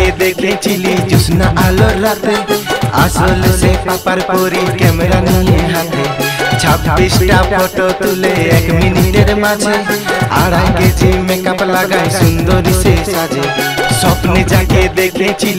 যাকে দেখেছিলি জোৎস্না আলোর রাতে, আসলে সে পাপার পরি ক্যামেরা নিয়ে হাতে। 26টা ফটো তুলে 1 মিনিটের মাঝে, 2.5 কেজি মেকআপ লাগায় সুন্দরী সে সাজে। স্বপ্নে যাকে দেখেছিলি